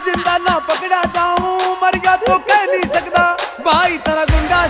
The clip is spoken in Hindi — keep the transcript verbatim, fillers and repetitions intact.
जिंदा ना पकड़ा जाऊं, मर गया तो कह नहीं सकता भाई तेरा गुंडा